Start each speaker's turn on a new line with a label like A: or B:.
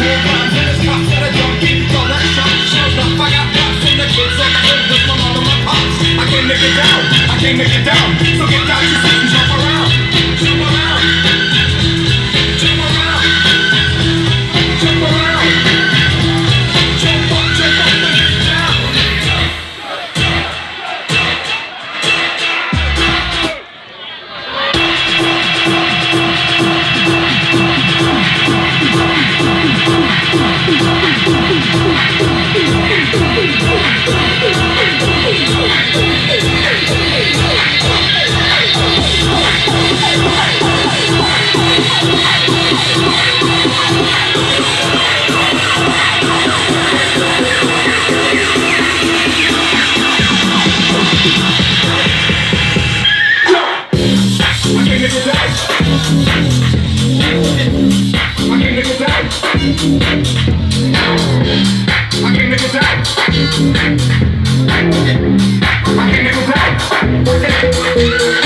A: more rhymes than this cops that are junkie. Throw that shot, shells up. I got props from the kids on the hood with my mom and my pops. I can't make it down, I can't make it down. So get down your seat and jump around, jump around, jump around, jump around, jump up and get down. I can't make it down.